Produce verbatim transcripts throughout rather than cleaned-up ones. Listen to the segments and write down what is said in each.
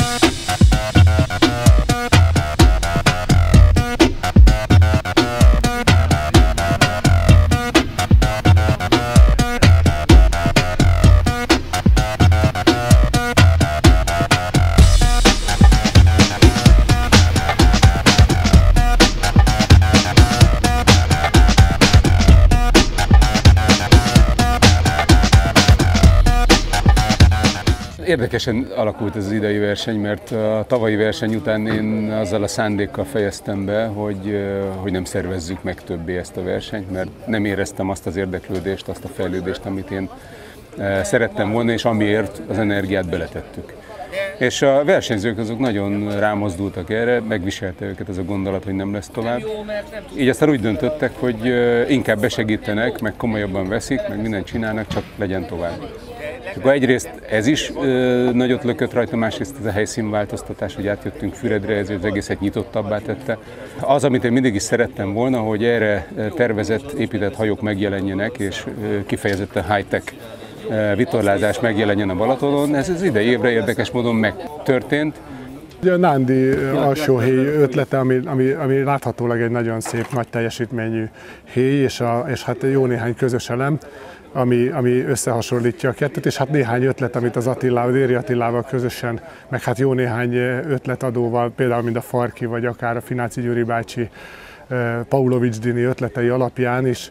Érdekesen alakult ez az idei verseny, mert a tavalyi verseny után én azzal a szándékkal fejeztem be, hogy, hogy nem szervezzük meg többé ezt a versenyt, mert nem éreztem azt az érdeklődést, azt a fejlődést, amit én szerettem volna, és amiért az energiát beletettük. És a versenyzők azok nagyon rámozdultak erre, megviselte őket ez a gondolat, hogy nem lesz tovább. Így aztán úgy döntöttek, hogy inkább besegítenek, meg komolyabban veszik, meg mindent csinálnak, csak legyen tovább. Akkor egyrészt ez is ö, nagyot lökött rajta, másrészt ez a helyszínváltoztatás, hogy átjöttünk Füredre, ez az egészet nyitottabbá tette. Az, amit én mindig is szerettem volna, hogy erre tervezett, épített hajók megjelenjenek, és ö, kifejezetten high-tech ö, vitorlázás megjelenjen a Balatonon, ez az idei évre érdekes módon megtörtént. A Nándi alsóhéj ötlete, ami, ami, ami láthatólag egy nagyon szép, nagy teljesítményű héj, és, a, és hát jó néhány közös elem, ami, ami összehasonlítja a kettőt, és hát néhány ötlet, amit az Attilával, Déri Attilával közösen, meg hát jó néhány ötletadóval, például mint a Farki, vagy akár a Fináci Gyuri bácsi, Paulovics Dini ötletei alapján is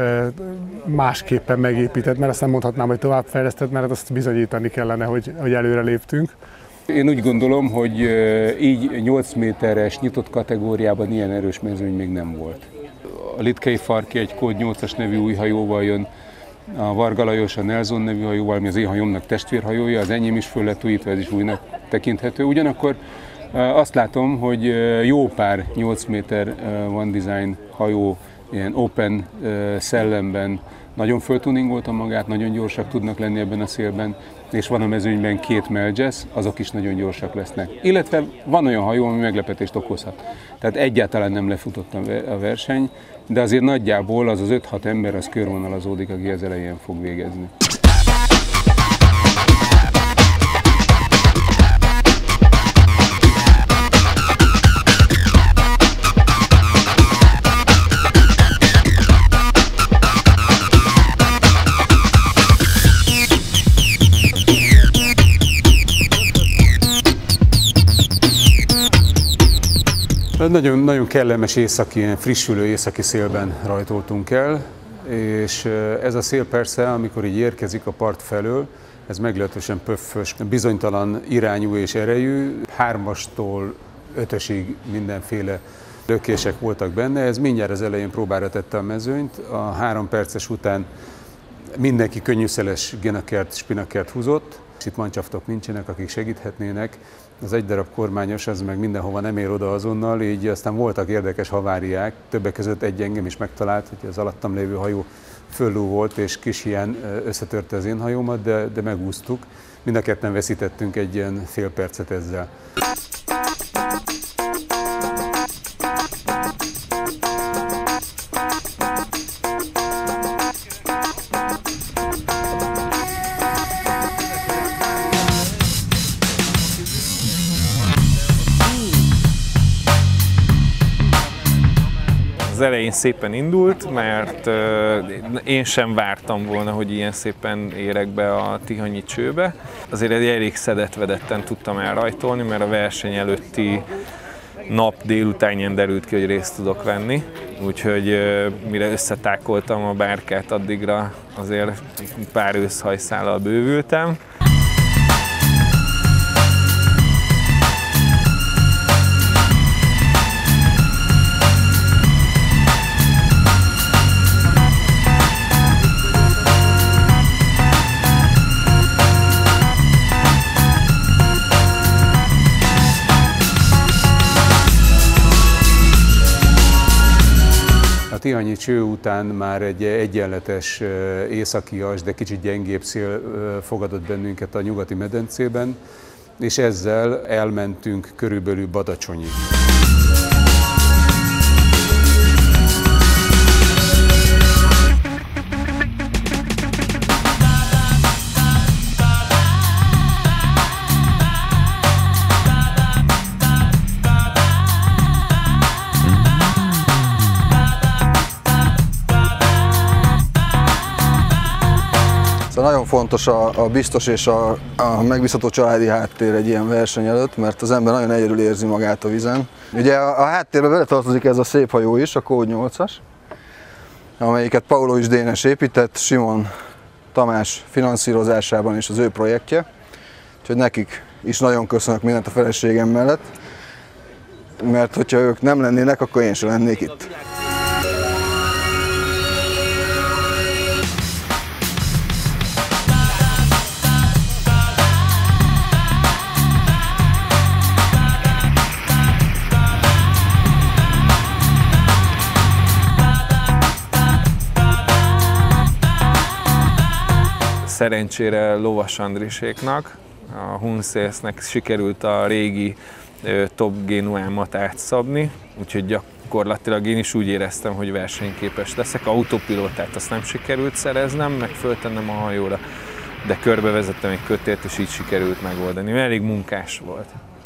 másképpen megépített, mert azt nem mondhatnám, hogy továbbfejlesztett, mert azt bizonyítani kellene, hogy, hogy előre léptünk. Én úgy gondolom, hogy így nyolc méteres nyitott kategóriában ilyen erős mezőny még nem volt. A Litkei Farki egy Kód nyolcas nevű új hajóval jön, a Varga Lajos a Nelson nevű hajóval, ami az én hajómnak testvérhajója, az enyém is föl lett újítva, ez is újnak tekinthető. Ugyanakkor azt látom, hogy jó pár nyolc méter One Design hajó ilyen open szellemben nagyon föltuningolta magát, nagyon gyorsak tudnak lenni ebben a szélben, és van a mezőnyben két Melges, azok is nagyon gyorsak lesznek. Illetve van olyan hajó, ami meglepetést okozhat. Tehát egyáltalán nem lefutott a verseny, de azért nagyjából az az öt-hat ember az körvonalazódik, aki az elején fog végezni. Nagyon, nagyon kellemes északi, frissülő északi szélben rajtoltunk el, és ez a szél persze, amikor így érkezik a part felől, ez meglehetősen pöffös, bizonytalan irányú és erejű, hármastól ötösig mindenféle lökések voltak benne, ez mindjárt az elején próbára tette a mezőnyt, a három perces után mindenki könnyűszeles genakert, spinakert húzott, és itt mancsaftok nincsenek, akik segíthetnének. Az egy darab kormányos, az meg mindenhova nem ér oda azonnal, így aztán voltak érdekes haváriák, többek között egy engem is megtalált, hogy az alattam lévő hajó föllú volt, és kis hiány összetörte az én hajómat, de, de megúsztuk. Mind a ketten veszítettünk egy ilyen fél percet ezzel. Az elején szépen indult, mert uh, én sem vártam volna, hogy ilyen szépen érek be a tihanyi csőbe. Azért egy elég szedett-vedetten tudtam elrajtolni, mert a verseny előtti nap délutánján derült ki, hogy részt tudok venni. Úgyhogy uh, mire összetákoltam a bárkát, addigra azért pár őszhajszállal bővültem. A tihanyi cső után már egy egyenletes északias, de kicsit gyengébb szél fogadott bennünket a nyugati medencében, és ezzel elmentünk körülbelül Badacsonyig. nagyon fontos a, a biztos és a, a megbízható családi háttér egy ilyen verseny előtt, mert az ember nagyon egyedül érzi magát a vizen. Ugye a, a háttérbe beletartozik ez a szép hajó is, a Code nyolcas, amelyiket Paulovics Dénes épített, Simon Tamás finanszírozásában és az ő projektje. Úgyhogy nekik is nagyon köszönök mindent a feleségem mellett, mert hogyha ők nem lennének, akkor én sem lennék itt. Szerencsére Lovas Andriséknak, a Hunszélsznek sikerült a régi Top Genuámat átszabni, úgyhogy gyakorlatilag én is úgy éreztem, hogy versenyképes leszek. Autopilótát azt nem sikerült szereznem, meg föltennem a hajóra, de körbevezettem egy kötélt, és így sikerült megoldani. Elég munkás volt.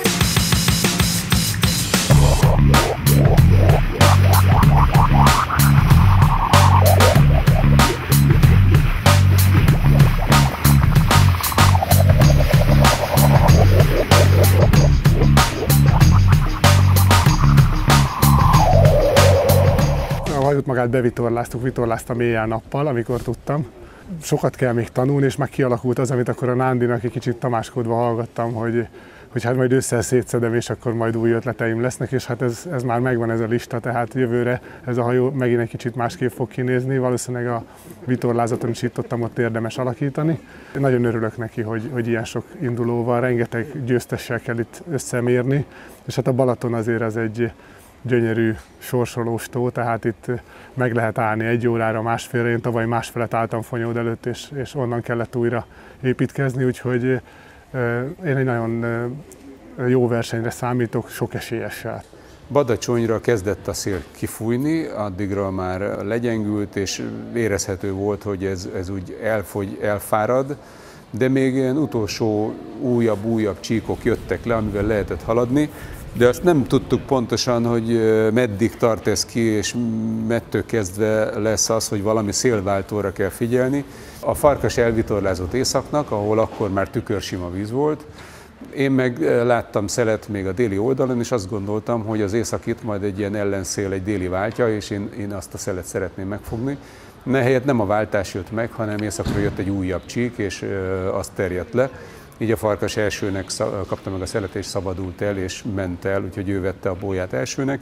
A hajót magát bevitorláztuk, vitorláztam éjjel-nappal, amikor tudtam. Sokat kell még tanulni, és már kialakult az, amit akkor a Nándinak egy kicsit tamáskodva hallgattam, hogy, hogy hát majd ősszel szétszedem, és akkor majd új ötleteim lesznek, és hát ez, ez már megvan ez a lista, tehát jövőre ez a hajó megint egy kicsit másképp fog kinézni, valószínűleg a vitorlázaton is itt tudtam ott érdemes alakítani. Én nagyon örülök neki, hogy, hogy ilyen sok indulóval, rengeteg győztessel kell itt összemérni, és hát a Balaton azért az egy gyönyörű sorsolós tó, tehát itt meg lehet állni egy órára, másfélre. Én tavaly másfelet álltam Fonyód előtt, és, és onnan kellett újra építkezni, úgyhogy én egy nagyon jó versenyre számítok, sok esélyessel. Badacsonyra kezdett a szél kifújni, addigra már legyengült, és érezhető volt, hogy ez, ez úgy elfogy, elfárad, de még ilyen utolsó újabb-újabb csíkok jöttek le, amivel lehetett haladni, de azt nem tudtuk pontosan, hogy meddig tart ez ki, és mettől kezdve lesz az, hogy valami szélváltóra kell figyelni. A Farkas elvitorlázott északnak, ahol akkor már tükörsima víz volt. Én meg láttam szelet még a déli oldalon, és azt gondoltam, hogy az északit majd egy ilyen ellenszél, egy déli váltja, és én, én azt a szelet szeretném megfogni. Ehelyett nem a váltás jött meg, hanem északra jött egy újabb csík, és azt terjedt le. Így a Farkas elsőnek kapta meg a szelet, és szabadult el, és ment el, úgyhogy ő vette a bóját elsőnek.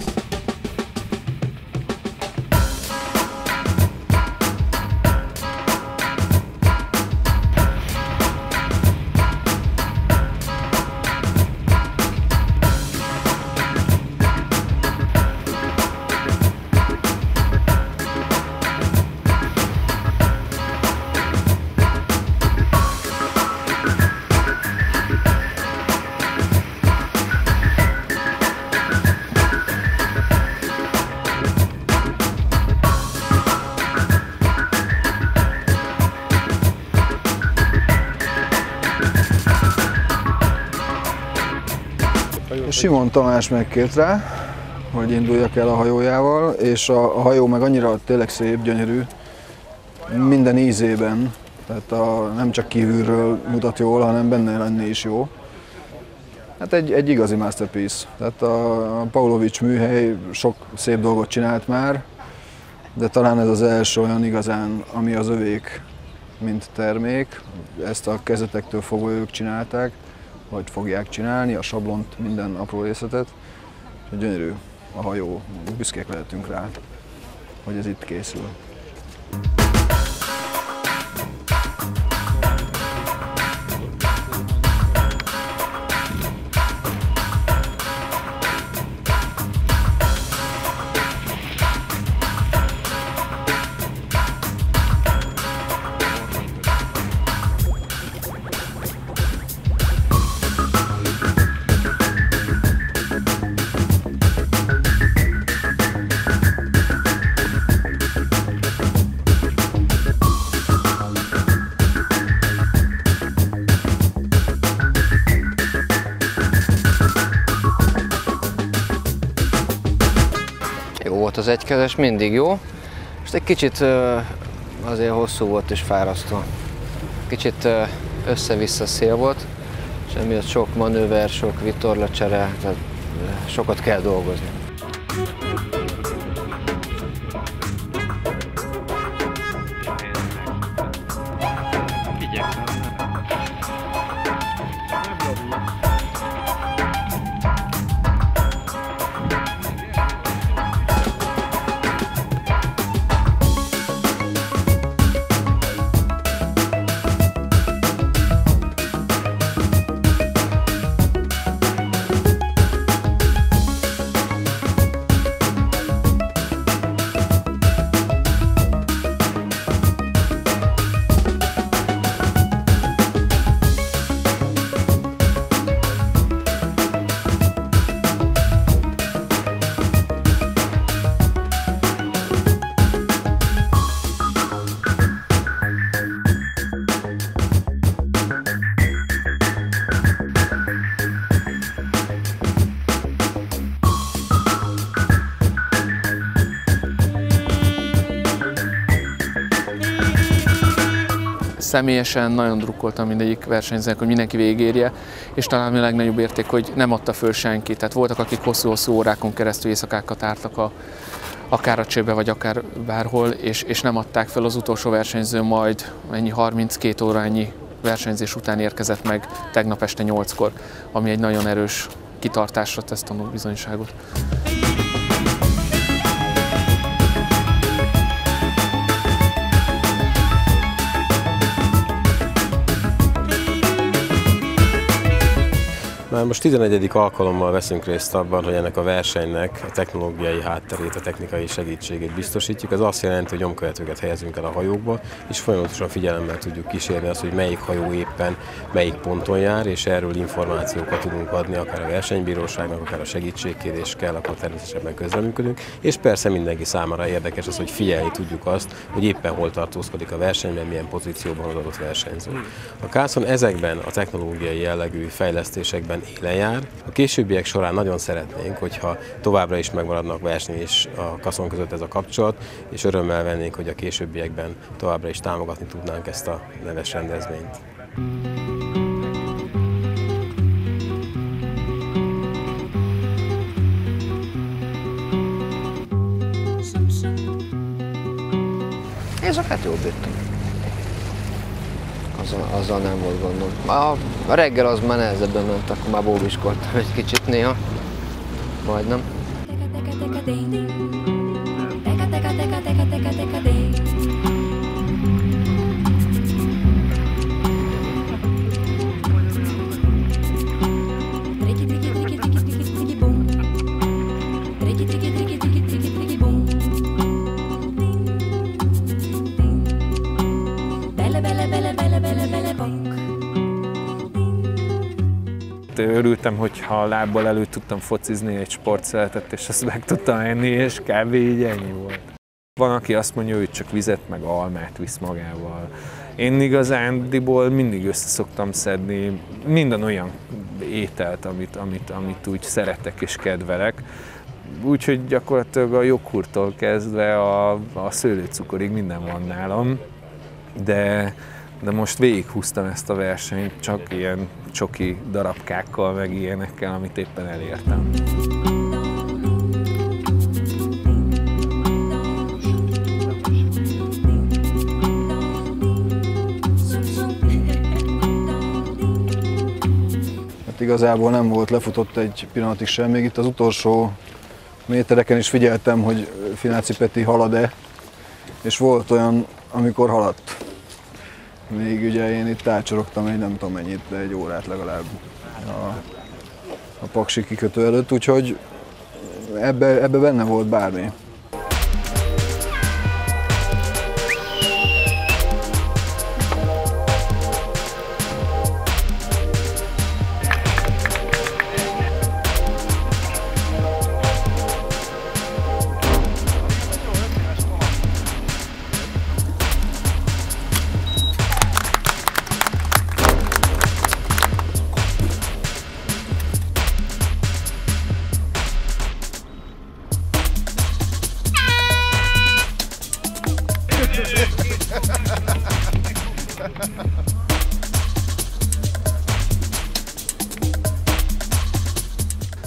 Simon Tamás megkért rá, hogy induljak el a hajójával, és a, a hajó meg annyira tényleg szép, gyönyörű, minden ízében, tehát a, nem csak kívülről mutat jól, hanem benne lenni is jó. Hát egy, egy igazi masterpiece. Tehát a, a Paulovics műhely sok szép dolgot csinált már, de talán ez az első olyan igazán, ami az övék, mint termék. Ezt a kezdetektől fogva ők csinálták, vagy fogják csinálni, a sablont, minden apró részletet. Gyönyörű a hajó, büszkék lehetünk rá, hogy ez itt készül. Az egykezes mindig jó, most egy kicsit azért hosszú volt és fárasztó. kicsit össze-vissza szél volt, és emiatt sok manőver, sok vitorlacsere, tehát sokat kell dolgozni. Személyesen nagyon drukkoltam mindegyik versenyzőnek, hogy mindenki végigérje, és talán a legnagyobb érték, hogy nem adta föl senki. Tehát voltak, akik hosszú-hosszú órákon keresztül éjszakákat ártak a, akár a csőbe, vagy akár bárhol, és, és nem adták fel. Az utolsó versenyző majd ennyi harminckét órányi versenyzés után érkezett meg tegnap este nyolckor, ami egy nagyon erős kitartásra tesz tanúbizonyságot. Már most tizenegyedik alkalommal veszünk részt abban, hogy ennek a versenynek a technológiai hátterét, a technikai segítségét biztosítjuk. Ez azt jelenti, hogy nyomkövetőket helyezünk el a hajókba, és folyamatosan figyelemmel tudjuk kísérni azt, hogy melyik hajó éppen melyik ponton jár, és erről információkat tudunk adni akár a versenybíróságnak, akár a segítségkérés kell, akkor természetesen közreműködünk. És persze mindenki számára érdekes az, hogy figyelni tudjuk azt, hogy éppen hol tartózkodik a versenyben, milyen pozícióban az adott versenyző. A Carlson ezekben a technológiai jellegű fejlesztésekben élen jár. A későbbiek során nagyon szeretnénk, hogyha továbbra is megmaradnak verseny és a Carlson között ez a kapcsolat, és örömmel vennénk, hogy a későbbiekben továbbra is támogatni tudnánk ezt a neves rendezvényt. Éjszakát jól bírtam. Azzal, azzal nem volt gondom. A, a reggel az már nehezebben ment, akkor már bóbiskoltam egy kicsit néha. Majdnem. Örültem, hogyha lábbal elő tudtam focizni egy sportszeletet, és azt meg tudtam enni, és kb. Így ennyi volt. Van, aki azt mondja, hogy csak vizet meg almát visz magával. Én igazándiból mindig össze szoktam szedni minden olyan ételt, amit, amit, amit úgy szeretek és kedvelek. Úgyhogy gyakorlatilag a joghurttól kezdve a, a szőlőcukorig minden van nálam. De De most végighúztam ezt a versenyt csak ilyen csoki darabkákkal, meg ilyenekkel, amit éppen elértem. Hát igazából nem volt lefutott egy pillanatig sem, még itt az utolsó métereken is figyeltem, hogy Fináci Peti halad-e, és volt olyan, amikor haladt. Még ugye én itt átcsorogtam egy nem tudom mennyit, de egy órát legalább a, a Paksi kikötő előtt, úgyhogy ebbe, ebbe benne volt bármi.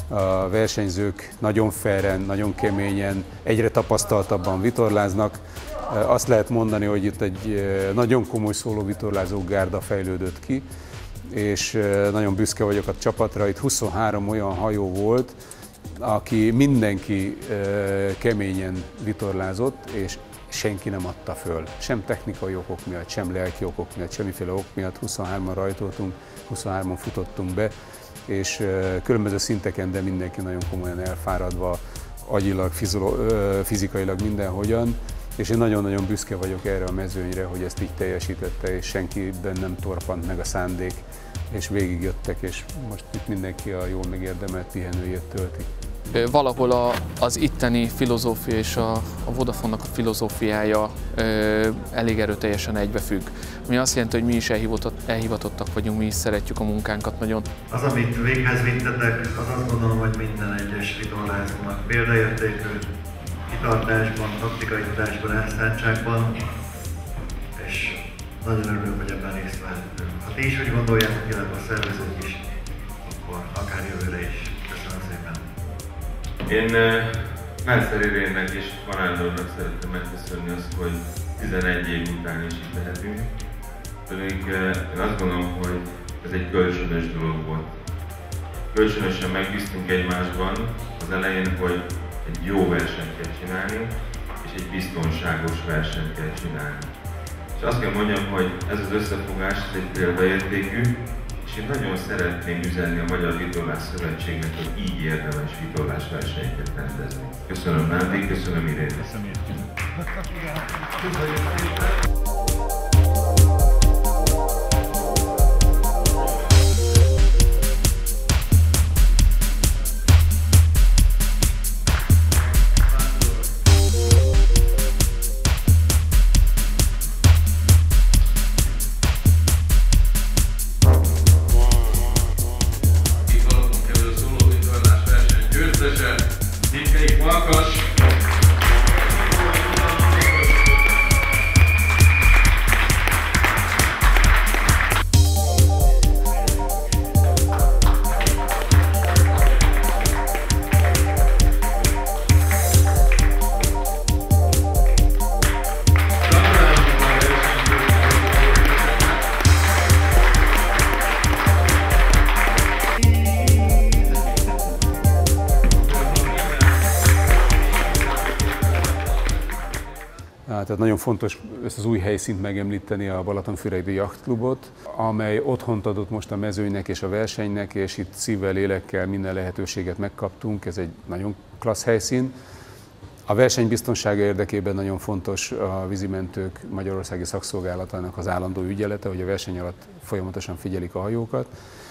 A versenyzők nagyon fairen, nagyon keményen, egyre tapasztaltabban vitorláznak. Azt lehet mondani, hogy itt egy nagyon komoly szólóvitorlázó gárda fejlődött ki, és nagyon büszke vagyok a csapatra. Itt huszonhárom olyan hajó volt, aki mindenki keményen vitorlázott, és senki nem adta föl. Sem technikai okok miatt, sem lelki okok miatt, semmiféle ok miatt. huszonhárman rajtoltunk, huszonhárman futottunk be, és különböző szinteken, de mindenki nagyon komolyan elfáradva, agyilag, fizikailag mindenhogyan. És én nagyon-nagyon büszke vagyok erre a mezőnyre, hogy ezt így teljesítette, és senkiben nem torpant meg a szándék, és végigjöttek, és most itt mindenki a jól megérdemelt pihenőjét tölti. Valahol a, az itteni filozófia és a, a Vodafone-nak a filozófiája ö, elég erőteljesen egybefügg. Ami azt jelenti, hogy mi is elhivatott, elhivatottak vagyunk, mi is szeretjük a munkánkat nagyon. Az, amit véghez vittetek, az azt gondolom, hogy minden egyes vitorlázónak példaértékű kitartásban, taktikai tudásban, elszántságban, és nagyon örülök, hogy ebben részt vehetünk. Ha ti is úgy gondoljátok, illetve a szervezők is, akkor akár jövőre is. Köszönöm szépen! Én Melszer Irénnek és Fanándornak szeretném megköszönni azt, hogy tizenegy év után is itt lehetünk. Pedig én azt gondolom, hogy ez egy kölcsönös dolog volt. Kölcsönösen megbíztunk egymásban az elején, hogy egy jó versenyt kell csinálni, és egy biztonságos versenyt kell csinálni. És azt kell mondjam, hogy ez az összefogás ez egy példaértékű, és én nagyon szeretném üzenni a Magyar Vitorlás Szövetségnek, hogy így érdemes vitorlásversenyeket rendezni. Köszönöm Nándi, köszönöm Irén. Köszönöm. Tehát nagyon fontos ezt az új helyszínt megemlíteni, a Balatonfüredi Jachtklubot, amely otthont adott most a mezőnynek és a versenynek, és itt szívvel, lélekkel minden lehetőséget megkaptunk. Ez egy nagyon klassz helyszín. A verseny biztonsága érdekében nagyon fontos a vízimentők magyarországi szakszolgálatának az állandó ügyelete, hogy a verseny alatt folyamatosan figyelik a hajókat.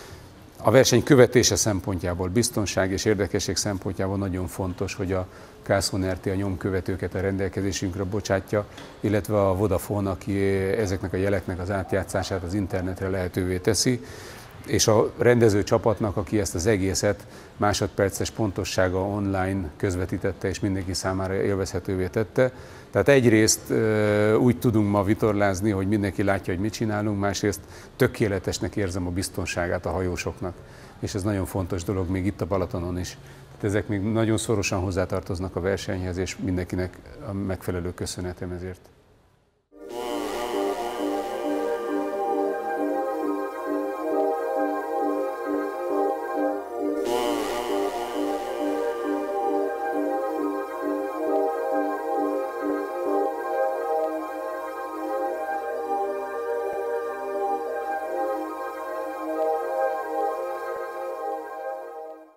A verseny követése szempontjából, biztonság és érdekesség szempontjából nagyon fontos, hogy a Carlson er té a nyomkövetőket a rendelkezésünkre bocsátja, illetve a Vodafone, aki ezeknek a jeleknek az átjátszását az internetre lehetővé teszi, és a rendező csapatnak, aki ezt az egészet másodperces pontossága online közvetítette és mindenki számára élvezhetővé tette. Tehát egyrészt úgy tudunk ma vitorlázni, hogy mindenki látja, hogy mit csinálunk, másrészt tökéletesnek érzem a biztonságát a hajósoknak. És ez nagyon fontos dolog még itt a Balatonon is. Tehát ezek még nagyon szorosan hozzátartoznak a versenyhez, és mindenkinek a megfelelő köszönetem ezért.